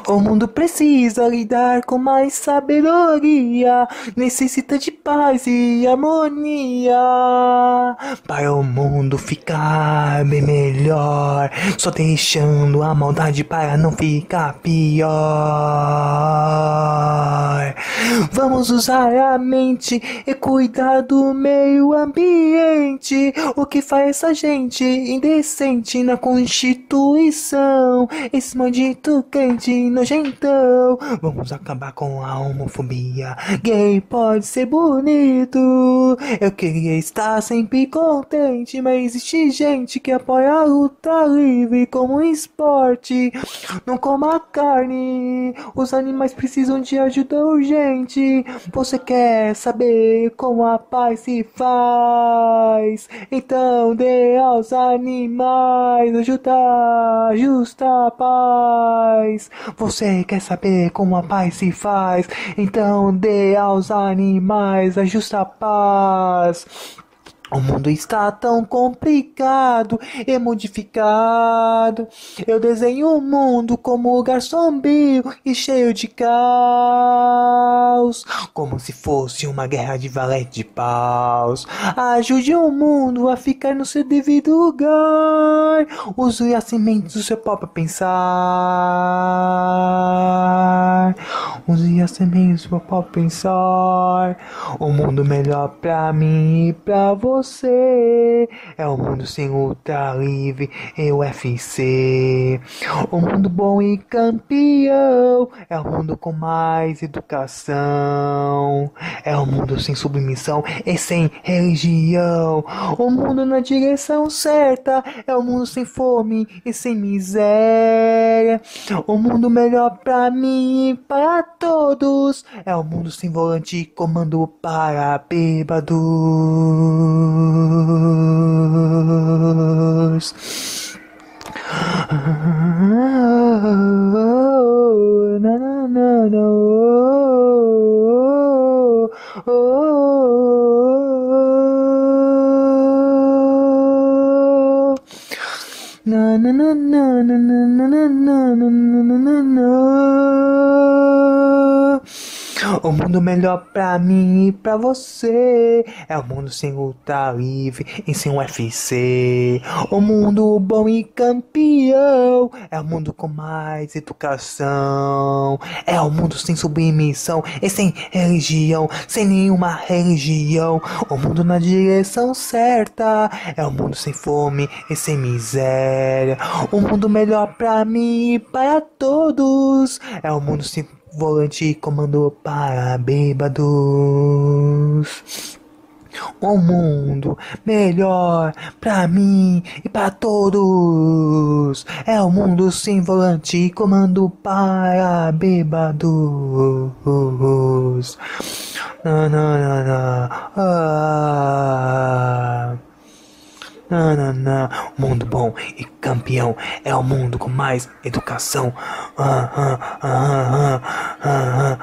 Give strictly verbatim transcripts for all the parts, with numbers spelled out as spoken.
O mundo precisa lidar com mais sabedoria, necessita de paz e harmonia. Para o mundo ficar bem melhor, só deixando a maldade para não ficar pior. Vamos usar a mente e cuidar do meio ambiente. O que faz essa gente indecente na Constituição? Esse maldito crente nojentão. Vamos acabar com a homofobia. Gay pode ser bonito. Eu queria estar sempre contente, mas existe gente que apoia a luta livre como um esporte. Não coma carne. Os animais precisam de ajuda urgente. Você quer saber como a paz se faz? Então dê aos animais ajuda, justa paz. Você quer saber como a paz se faz? Então dê aos animais a justa paz. O mundo está tão complicado e modificado. Eu desenho o mundo como um lugar sombrio e cheio de caos, como se fosse uma guerra de valete de paus. Ajude o mundo a ficar no seu devido lugar. Use as sementes do seu próprio pensar. Use as sementes do seu próprio pensar. O mundo melhor pra mim e pra você. Você é o mundo sem luta livre e U F C. O mundo bom e campeão é o mundo com mais educação. É o mundo sem submissão e sem religião. O mundo na direção certa é o mundo sem fome e sem miséria. O mundo melhor pra mim e para todos é o mundo sem volante e comando para bêbados. Na na na na na na na na na na na. O mundo melhor pra mim e pra você é o mundo sem luta livre e sem U F C. O mundo bom e campeão é o mundo com mais educação. É o mundo sem submissão e sem religião, sem nenhuma religião. O mundo na direção certa é o mundo sem fome e sem miséria. O mundo melhor pra mim e para todos é o mundo sem volante e comando para bêbados. Um mundo melhor pra mim e pra todos é o mundo sem volante e comando para bêbados. Na na na na. Ah. Não, não, não. Mundo bom e campeão é o mundo com mais educação. Ah, ah, ah, ah, ah,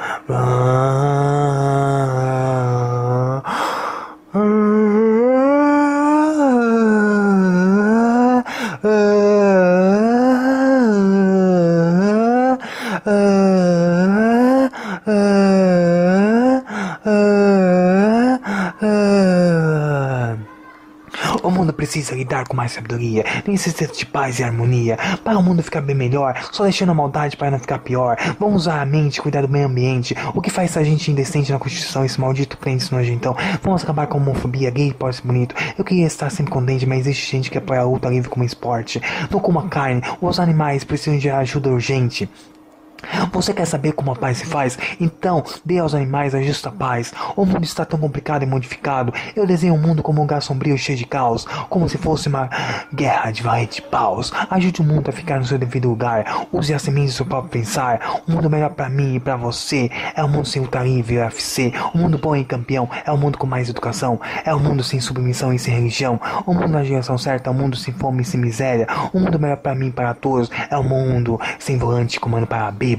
O mundo precisa lidar com mais sabedoria, necessita de paz e harmonia. Para o mundo ficar bem melhor, só deixando a maldade para não ficar pior. Vamos usar a mente e cuidar do meio ambiente. O que faz essa gente indecente na Constituição, esse maldito crente nojentão? Vamos acabar com a homofobia, gay pode ser bonito. Eu queria estar sempre contente, mas existe gente que apoia a luta livre como esporte. Não coma carne, os animais precisam de ajuda urgente. Você quer saber como a paz se faz? Então, dê aos animais a justa paz. O mundo está tão complicado e modificado. Eu desenho um mundo como um lugar sombrio cheio de caos, como se fosse uma guerra de valete de paus. Ajude o mundo a ficar no seu devido lugar. Use as sementes do seu próprio pensar. O mundo melhor pra mim e pra você é o mundo sem luta livre e U F C. O mundo bom e campeão é o mundo com mais educação. É o mundo sem submissão e sem religião. O mundo na direção certa é o mundo sem fome e sem miséria. O mundo melhor pra mim e para todos é o mundo sem volante e comando para bêbados.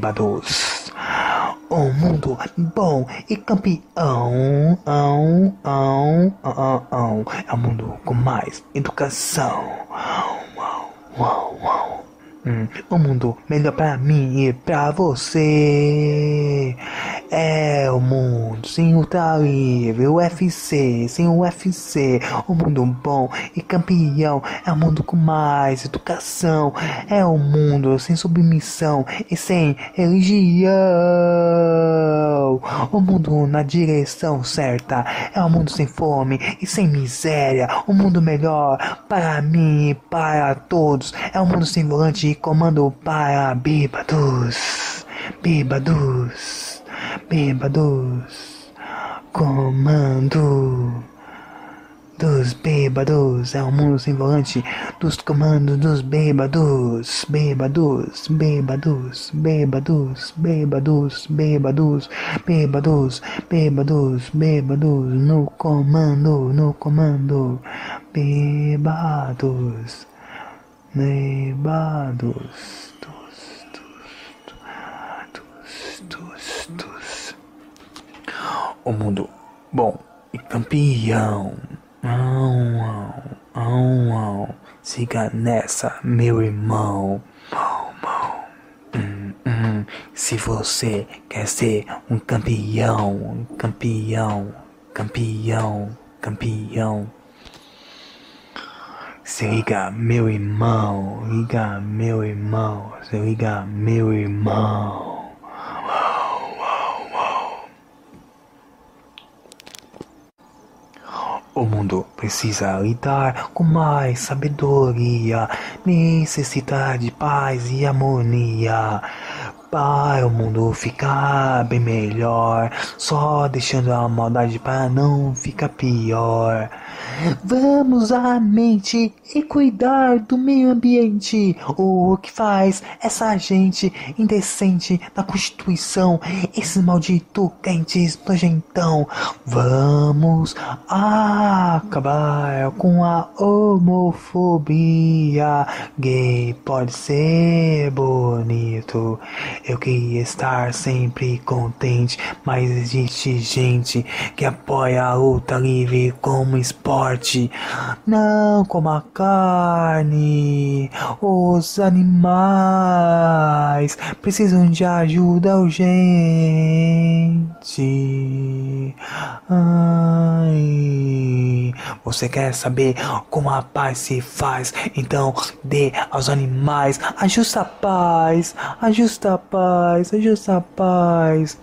Um mundo bom e campeão ão, ão, ão, ão. É um mundo com mais educação. Uau, uau, uau. Hum, um mundo melhor pra mim e pra você. É o mundo sem luta livre, o U F C, sem o U F C. Um mundo bom e campeão. É um mundo com mais educação. É um mundo sem submissão e sem religião. Um mundo na direção certa. É um mundo sem fome e sem miséria. Um mundo melhor para mim e para todos. É um mundo sem volante e comando para bêbados. Bêbados. Bêbados. Comando dos bêbados. É um mundo sem volante dos comandos dos bêbados. Bêbados, bêbados, bêbados, bêbados, bêbados, bêbados, bêbados, bêbados, no comando, no comando. Bêbados, bêbados, dos, dos, dos, dos, dos. O mundo bom e campeão. Au, au, au, au. Siga nessa, meu irmão. Mau, mau. Hum, hum. Se você quer ser um campeão, campeão, campeão, campeão. Se liga, meu irmão. Liga, meu irmão. Se liga, meu irmão. O mundo precisa lidar com mais sabedoria, necessita de paz e harmonia. Para o mundo ficar bem melhor, só deixando a maldade para não ficar pior. Vamos usar a mente e cuidar do meio ambiente. O que faz essa gente indecente da Constituição, esses malditos crentes nojentão. Vamos acabar com a homofobia. Gay pode ser bonito. Eu queria estar sempre contente, mas existe gente que apoia a luta livre como esporte. Não coma carne. Os animais precisam de ajuda urgente. Ai, você quer saber como a paz se faz? Então dê aos animais a justa paz, a justa paz, a justa paz.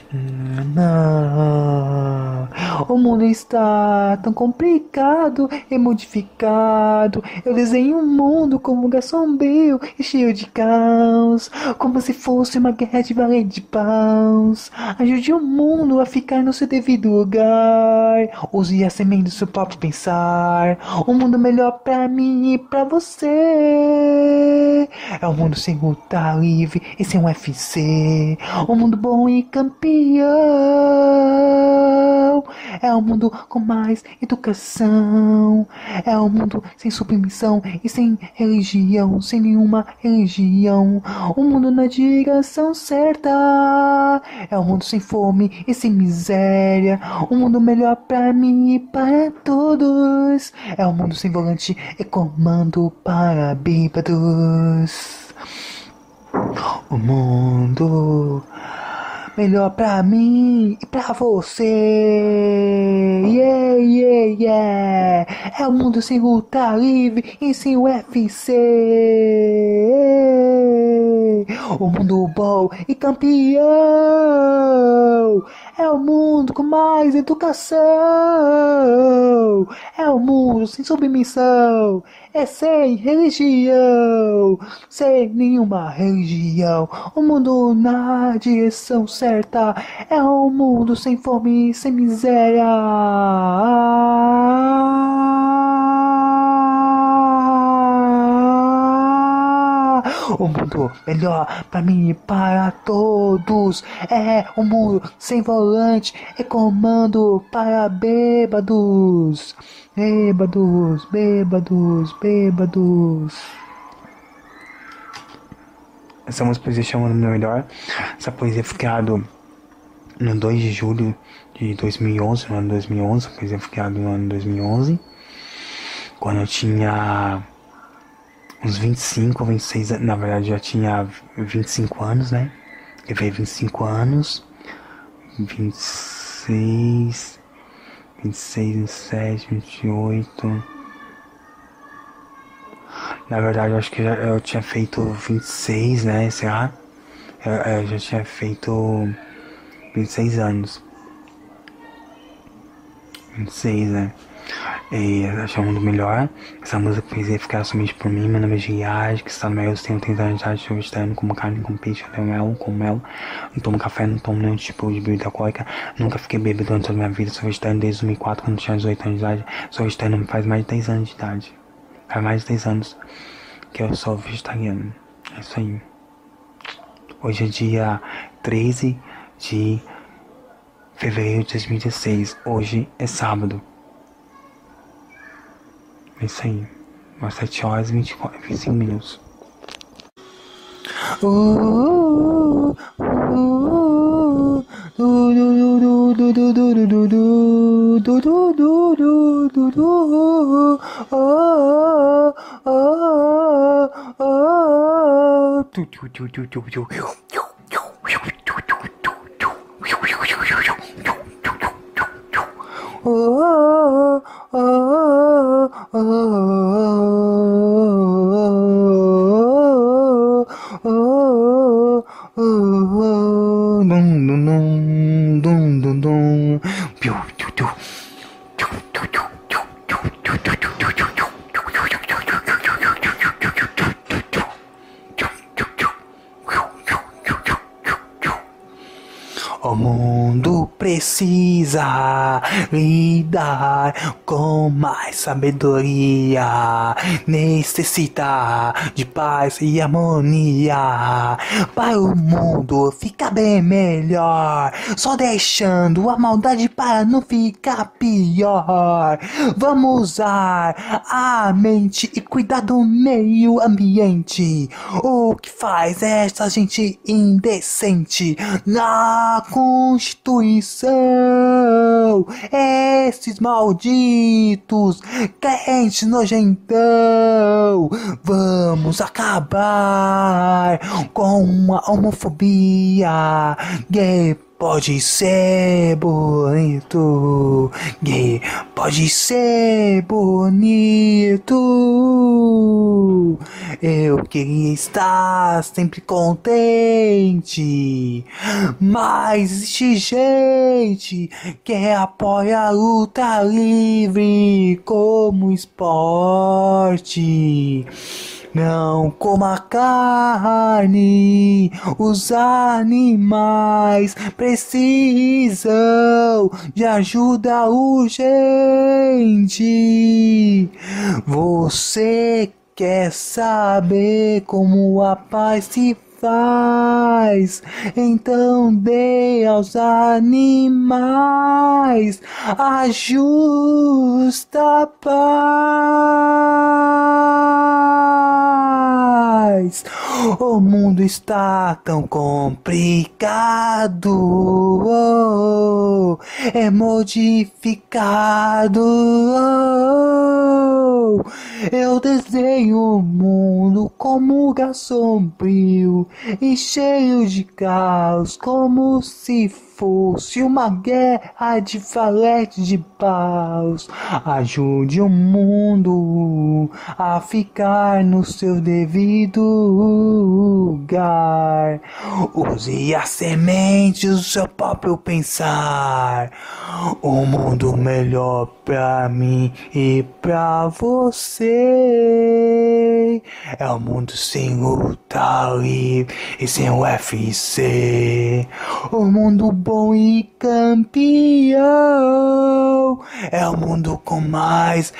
Não, o mundo está tão complicado e modificado. Eu desenho um mundo como um lugar sombrio e cheio de caos, como se fosse uma guerra de valente de paus. Ajude o mundo a ficar no seu devido lugar. Use a semente do seu próprio pensar. Um mundo melhor pra mim e pra você. É um mundo sem luta livre e sem um U F C. Um mundo bom e campeão. É um mundo com mais educação. É um mundo sem submissão e sem religião, sem nenhuma religião. Um mundo na direção certa. É um mundo sem fome e sem miséria. Um mundo melhor pra mim e para todos. É um mundo sem volante e comando para bêbados. O mundo melhor pra mim e pra você. Yeah, yeah, yeah. É o mundo sem luta livre e sem U F C. O mundo bom e campeão. É o mundo com mais educação. É o mundo sem submissão. É sem religião. Sem nenhuma religião. O mundo na direção certa. É um mundo sem fome e sem miséria. O mundo melhor pra mim e para todos. É um mundo sem volante e comando para bêbados. Bêbados, bêbados, bêbados. Essa música poesia chama No Meu Melhor. Essa poesia foi criada no dois de julho de dois mil e onze, no ano dois mil e onze. A poesia foi criada no ano dois mil e onze, quando eu tinha uns vinte e cinco, vinte e seis anos. Na verdade, já tinha vinte e cinco anos, né? Eu veio vinte e cinco anos. vinte e seis. vinte e seis, vinte e sete, vinte e oito. Na verdade, eu acho que já, eu tinha feito vinte e seis, né? Sei lá. Eu, eu já tinha feito vinte e seis anos. vinte e seis, né? E achei o mundo melhor. Essa música fez ficar somente por mim. Meu nome é Giage, que está no meio. Eu tenho trinta anos de idade. Estou vegetariano, como carne, como peixe, até mel, com mel. Não tomo café, não tomo nenhum tipo de bebida alcoólica. Nunca fiquei bêbado durante toda a minha vida. Sou vegetariano desde dois mil e quatro, quando tinha dezoito anos de idade. Sou vegetariano faz mais de dez anos de idade. Faz mais de dez anos que eu sou vegetariano. É isso aí. Hoje é dia treze de fevereiro de dois mil e dezesseis. Hoje é sábado. É isso aí. Umas sete horas e vinte e cinco minutos. O mundo precisa lidar com mais sabedoria, necessita de paz e harmonia para o mundo ficar bem melhor, só deixando a maldade para não ficar pior. Vamos usar a mente e cuidar do meio ambiente, o que faz essa gente indecente na Constituição. Esses malditos crentes nojentão. Vamos acabar com a homofobia. Gay pode ser bonito, gay pode ser bonito. Eu queria estar sempre contente, mas existe gente que apoia a luta livre como esporte. Não coma carne, os animais precisam de ajuda urgente. Você quer saber como a paz se faz? Então dê aos animais a justa paz. O mundo está tão complicado, oh, é modificado. Oh, eu desenho o mundo como um lugar sombrio e cheio de caos, como se fosse uma guerra de valete de paus. Ajude o mundo a ficar no seu devido lugar. Use as sementes do seu próprio pensar. Um mundo melhor pra mim e pra você. É um mundo sem luta livre e sem o F C. Um mundo bom e campeão. É um mundo com mais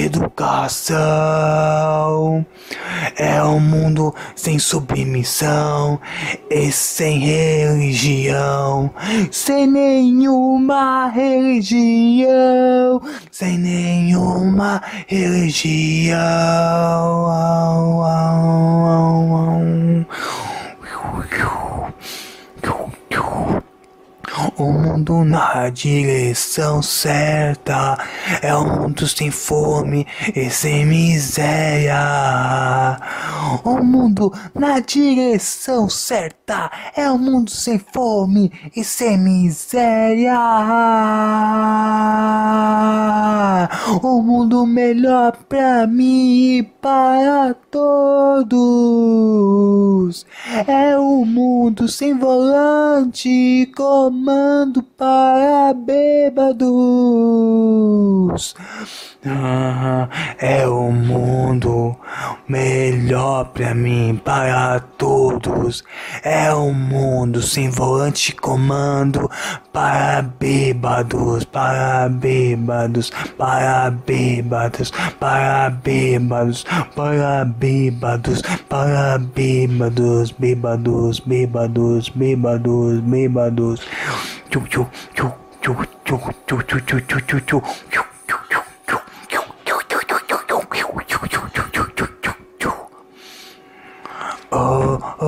educação. É um mundo sem submissão e sem religião. Sem nenhuma religião. Sem nenhuma religião. O mundo na direção certa é um mundo sem fome e sem miséria. O mundo na direção certa é um mundo sem fome e sem miséria. Um mundo melhor pra mim e para todos. É um mundo sem volante, comando para bêbados. Ah, é um mundo melhor pra mim, para todos. É um mundo sem volante, comando para bêbados, para bêbados, para bêbados, para bêbados, para bêbados, para bêbados, bêbados, bêbados, bêbados, bêbados. Tchu tchu tchu tchu tchu tchu tchu tchu tchu tchu. Oh, oh,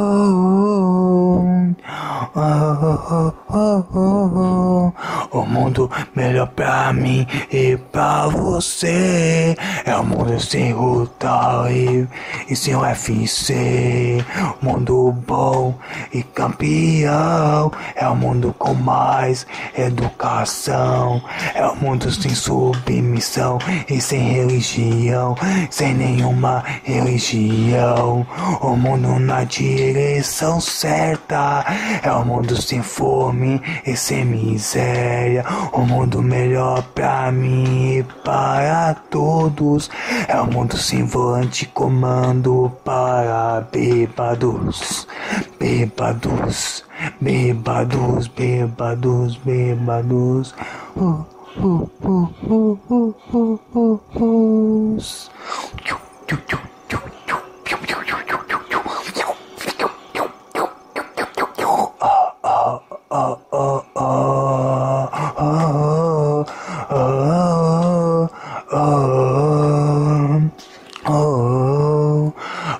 oh, oh, oh, oh, o mundo melhor pra mim e pra você. É um mundo sem luta e, e sem U F C. Mundo bom e campeão. É um mundo com mais educação. É um mundo sem submissão e sem religião. Sem nenhuma religião. O mundo na direção certa. É um mundo sem fome e sem miséria. O mundo melhor pra mim e para todos. É um mundo sem volante, comando para bêbados. Bêbados, bêbados, bêbados, bêbados. Uh, uh, uh, uh, uh, uh, uh, uh. Tchu, tchu, tchu. Oh, oh, oh, oh, oh, oh, oh,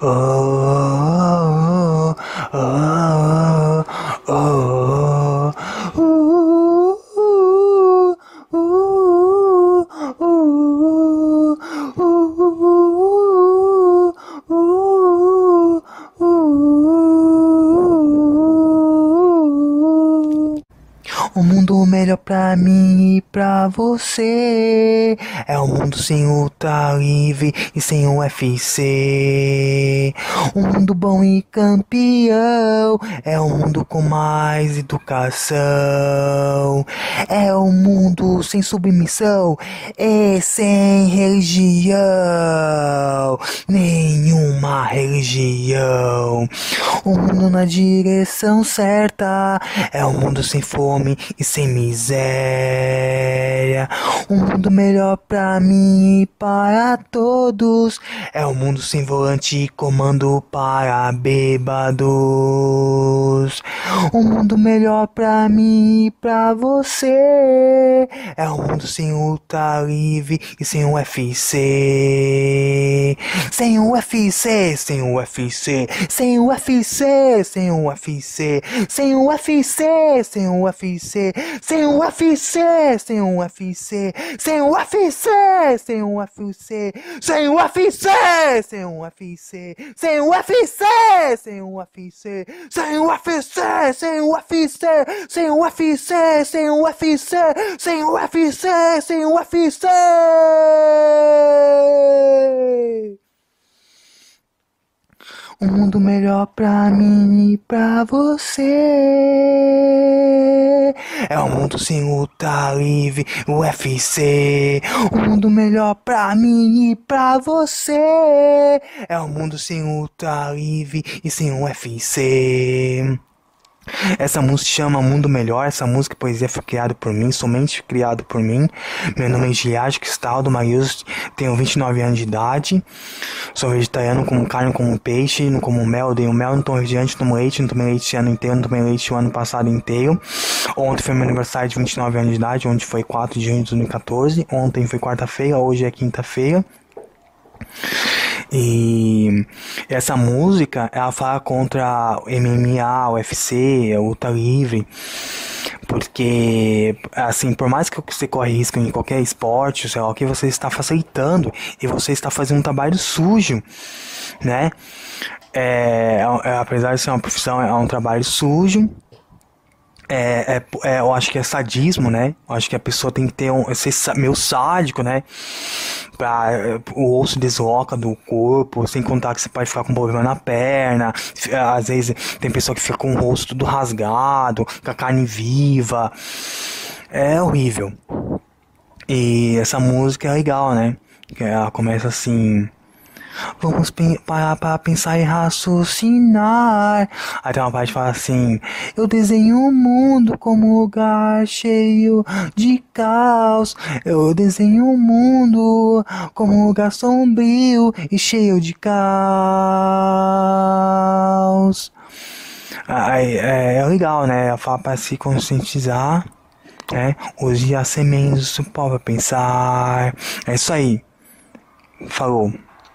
um mundo melhor pra mim e pra você. É um mundo sem luta livre e sem U F C. Um mundo bom e campeão. É um mundo com mais educação. É um mundo sem submissão e sem religião. Nenhuma religião. Um mundo na direção certa. É um mundo sem fome e sem miséria. Um mundo melhor pra mim e para todos. É um mundo sem volante e comando para bêbados. Um mundo melhor pra mim e pra você. É um mundo sem luta livre e sem U F C. Sem U F C, sem U F C, sem U F C, sem U F C, sem U F C, sem U F C, sem U F C, sem U F C, sem U F C, sem U F C, sem U F C, sem U F C, sem U F C, sem U F C, sem U F C, sem U F C, sem U F C, sem U F C, sem U F C, sem U F C. Um mundo melhor pra mim e pra você. É um mundo sem luta livre, U F C. Um mundo melhor pra mim e pra você. É um mundo sem luta livre e sem U F C. Essa música se chama Mundo Melhor. Essa música e poesia foi criada por mim, somente criada por mim. Meu nome é Gilead Cristaldo Marius, tenho vinte e nove anos de idade. Sou vegetariano, como carne, como peixe, não como mel, odeio mel, não tomo refrigerante, não tomo leite, não tomei leite esse ano inteiro, não tomei leite o ano passado inteiro. Ontem foi meu aniversário de vinte e nove anos de idade, onde foi quatro de junho de dois mil e quatorze. Ontem foi quarta-feira, hoje é quinta-feira. E essa música, ela fala contra o M M A, o U F C, a luta livre, porque, assim, por mais que você corra risco em qualquer esporte, sei lá, o que você está facilitando e você está fazendo um trabalho sujo, né? É, é, apesar de ser uma profissão, é um trabalho sujo. É, é, é, eu acho que é sadismo, né? Eu acho que a pessoa tem que ter um, ser meio sádico, né? Pra, o osso desloca do corpo, sem contar que você pode ficar com problema na perna. Às vezes tem pessoa que fica com o rosto tudo rasgado, com a carne viva. É horrível. E essa música é legal, né? Ela começa assim: vamos parar para pensar e raciocinar. Aí tem uma parte que fala assim: eu desenho um mundo como um lugar cheio de caos. Eu desenho um mundo como um lugar sombrio e cheio de caos. Aí, é, é legal, né? Ela fala para se conscientizar, né? Use as sementes do pó para pensar. É isso aí. Falou.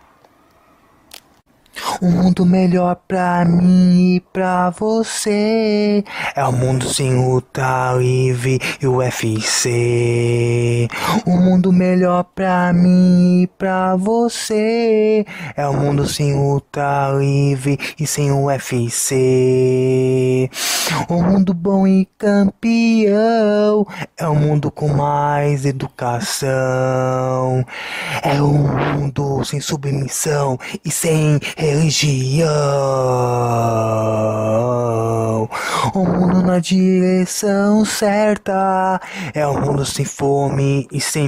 Um mundo melhor pra mim e pra você. É um mundo sem luta livre e o U F C. Um mundo melhor pra mim e pra você. É um mundo sem luta livre e sem o U F C. Um mundo bom e campeão. É um mundo com mais educação. É um mundo sem submissão e sem religião. Um mundo na direção certa. É um mundo sem fome e sem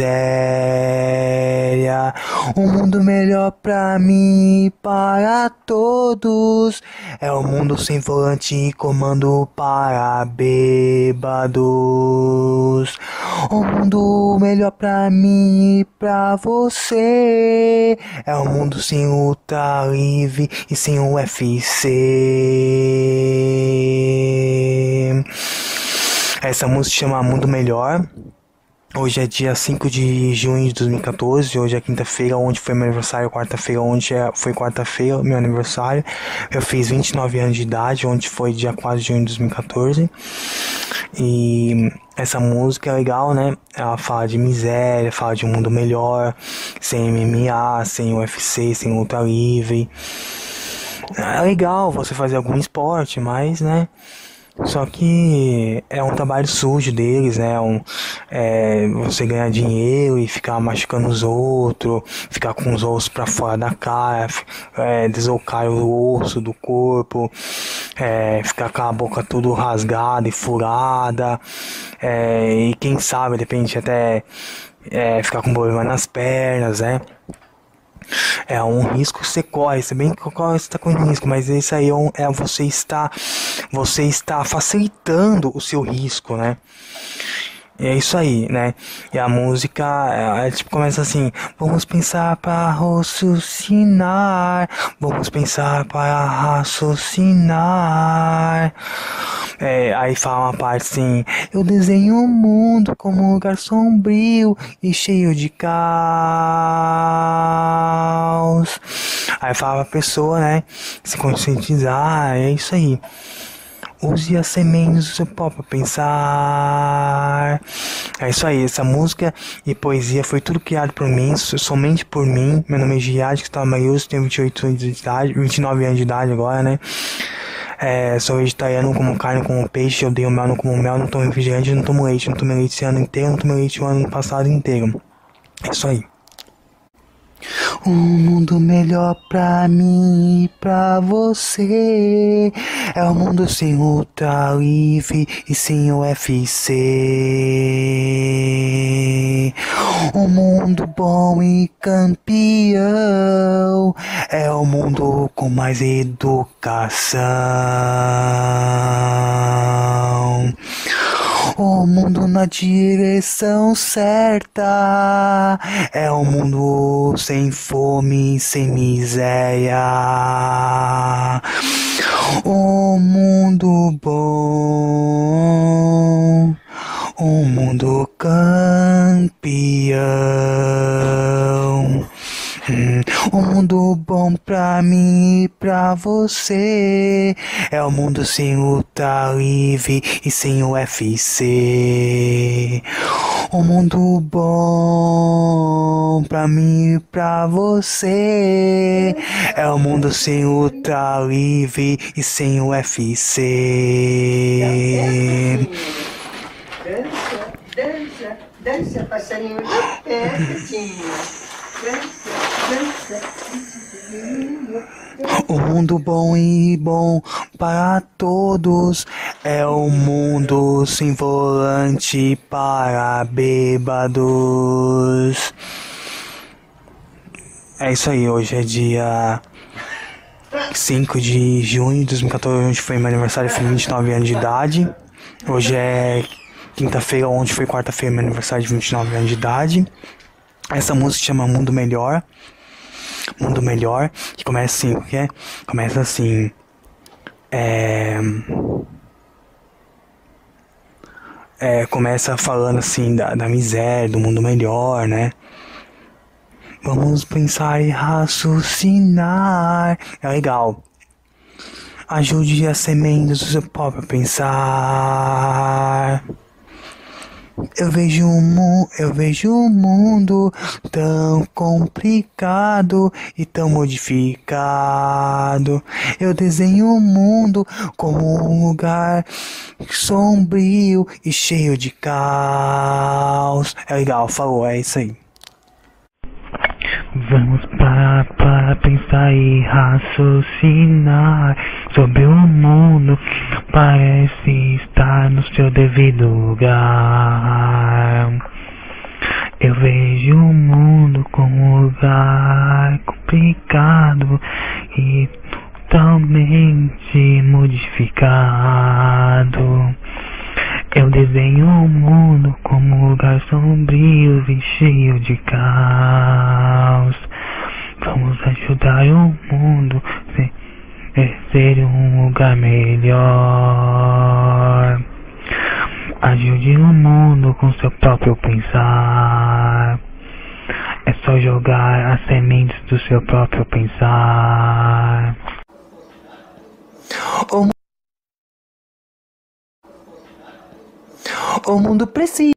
miséria. Um mundo melhor pra mim e para todos. É um mundo sem volante e comando para bêbados. Um mundo melhor pra mim e pra você. É um mundo sem luta livre e sem o U F C. Essa música chama Mundo Melhor. Hoje é dia cinco de junho de dois mil e quatorze, hoje é quinta-feira, onde foi meu aniversário, quarta-feira, onde é, foi quarta-feira, meu aniversário. Eu fiz vinte e nove anos de idade, onde foi dia quatro de junho de dois mil e quatorze. E essa música é legal, né? Ela fala de miséria, fala de um mundo melhor, sem M M A, sem U F C, sem luta livre. É legal você fazer algum esporte, mas, né? Só que é um trabalho sujo deles, né? Um, é, você ganhar dinheiro e ficar machucando os outros, ficar com os ossos pra fora da cara, é, deslocar o osso do corpo, é, ficar com a boca tudo rasgada e furada, é, e quem sabe, de repente, até é, ficar com problema nas pernas, né? É um risco que você corre, se bem que você está com risco, mas isso aí é, um, é você está você está facilitando o seu risco, né? E é isso aí, né? E a música, é, é, tipo, começa assim: vamos pensar para raciocinar, vamos pensar para raciocinar. É, aí fala uma parte assim: eu desenho um mundo como um lugar sombrio e cheio de caos. Aí fala pra pessoa, né, se conscientizar, é isso aí. Use as sementes do seu pó pra pensar. É isso aí, essa música e poesia foi tudo criado por mim, somente por mim. Meu nome é Giad, que está maiúsculo, tenho vinte e oito anos de idade, vinte e nove anos de idade agora, né? É, sou vegetariano, não como carne, não como peixe, eu odeio mel, não como mel, não tomo refrigerante, não tomo leite, não tomo leite esse ano inteiro, não tomo leite o ano passado inteiro. É isso aí. Um mundo melhor pra mim e pra você. É um mundo sem luta livre e sem U F C. Um mundo bom e campeão. É um mundo com mais educação. O mundo na direção certa. É um mundo sem fome, sem miséria. Um mundo bom. Um mundo campeão. Hum, um mundo você. É o mundo sem luta livre e sem o U F C. Um mundo bom pra mim e pra você. É o mundo sem luta livre e sem o U F C. Dança, dança, dança, passarinho do pé, gatinho. Dança, dança, O mundo bom e bom para todos é o mundo sem volante para bêbados. É isso aí, hoje é dia cinco de junho de dois mil e quatorze, onde foi meu aniversário, fiz vinte e nove anos de idade. Hoje é quinta-feira, ontem foi quarta-feira, meu aniversário de vinte e nove anos de idade. Essa música se chama Mundo Melhor. Mundo Melhor, que começa assim, o que é? Começa assim, é... é... Começa falando assim da, da miséria, do mundo melhor, né? Vamos pensar e raciocinar. É legal. Ajude a semente do seu próprio pensar. Eu vejo um mu- eu vejo um mundo tão complicado e tão modificado. Eu desenho um mundo como um lugar sombrio e cheio de caos. É legal, falou, é isso aí. Vamos parar para pensar e raciocinar sobre o mundo que parece estar no seu devido lugar. Eu vejo o mundo como um lugar complicado e totalmente modificado. Eu desenho o mundo como um lugar sombrio e cheio de caos. Vamos ajudar o mundo a ser um lugar melhor. Ajude o mundo com seu próprio pensar. É só jogar as sementes do seu próprio pensar. O O mundo precisa.